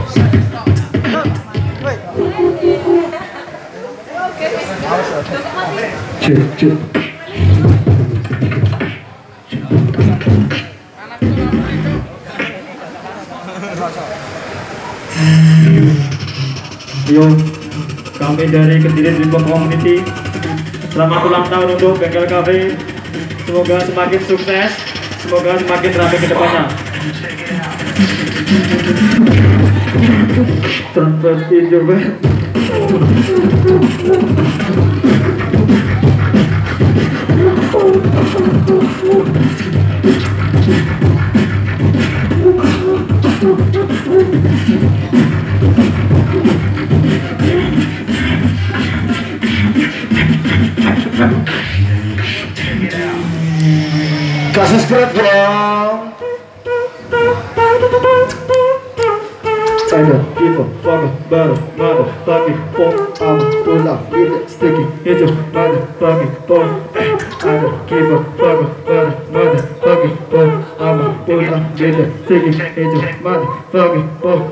Cek. Yo, kami dari Kediri Beatbox Community. Selamat ulang tahun untuk Bengkel Cafe. Semoga semakin sukses, semoga semakin ramai ke depannya. Trumpet in your bed. Kasih subscribe bro. I don't give a fuck about a motherfucking phone. I'm pull up with it sticky into motherfucking phone. I don't give a fuck about a motherfucking phone. I'm pull up with it sticky into motherfucking phone.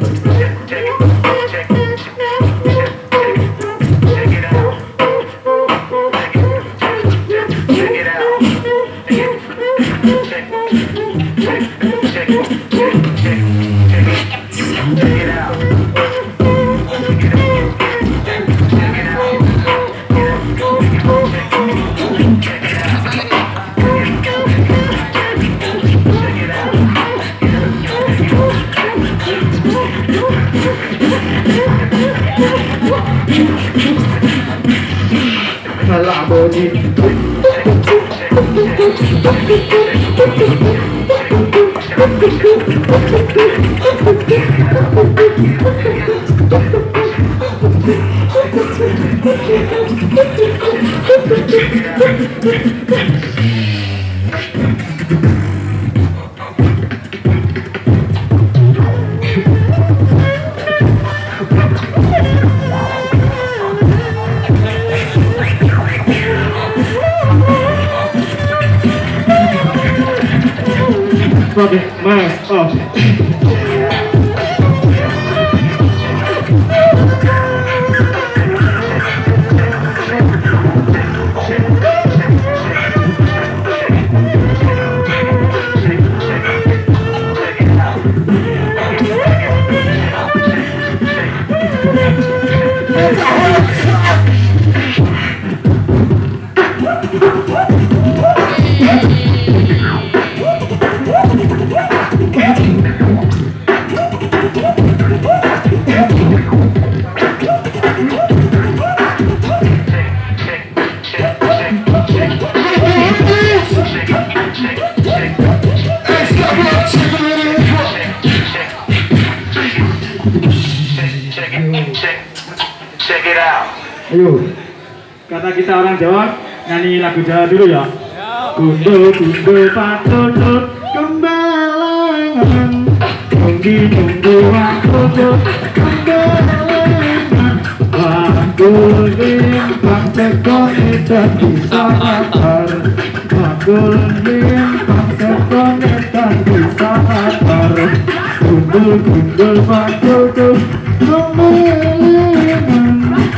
Okay, mask off. Ayo, kata kita orang Jawa, nyanyi lagu Jawa dulu ya. Gundul patut kembalangan, nunggu aku kembalangan. Aku limpah tekon jadi sahabat. Aku limpah tekon jadi sahabat. Gundul patut kembalangan.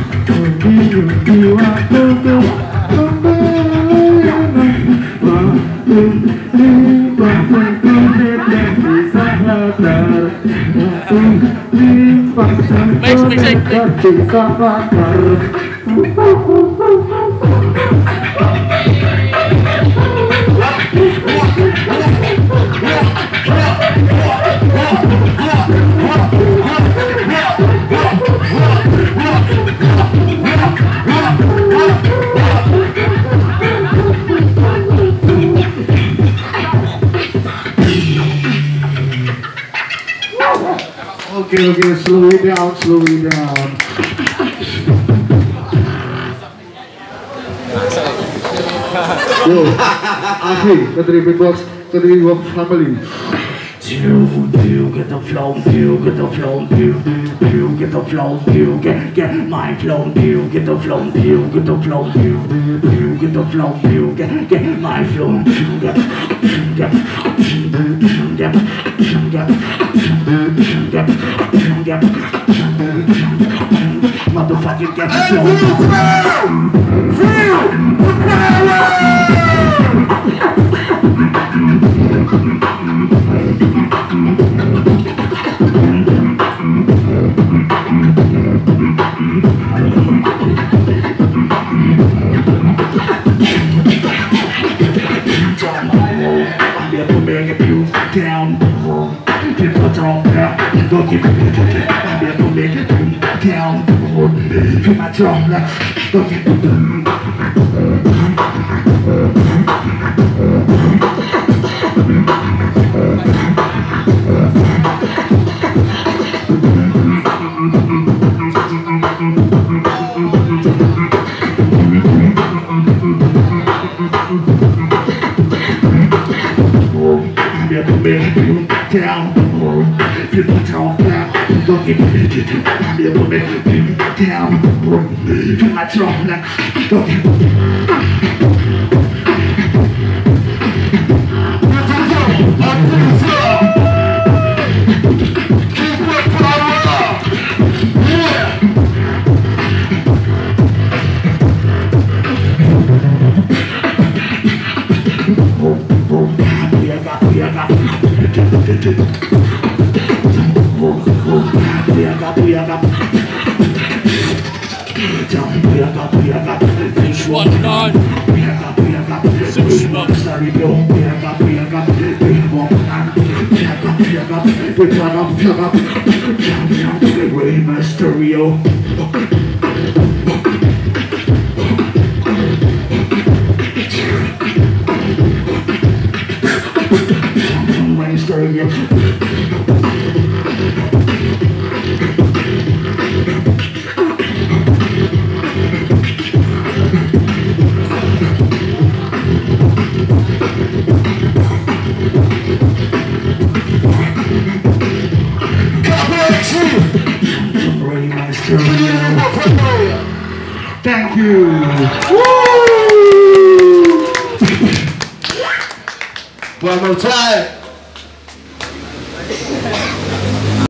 Okay, slow it down. Yo, Afi, Kediri Beatbox, Kediri Beatbox family. Get the flow, get the flow, get the flow, get my flow, get the flow, get the flow, get the flow, get my flow, get gap. Motherfucking gap. Down, people don't care. Go get me down. Feel my drum like go get me. Down, people don't care. Go get me down. Feel my drum like go get me. Stereo. Thank you. Woo! One more time.